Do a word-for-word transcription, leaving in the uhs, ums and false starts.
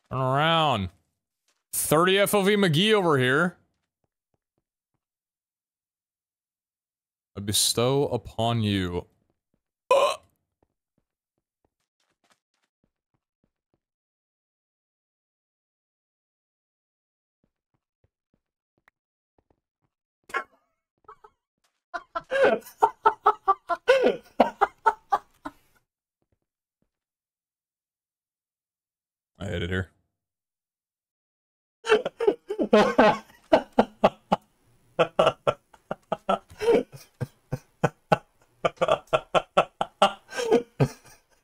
Turn around. thirty F O V McGee over here. I bestow upon you. I hit it here.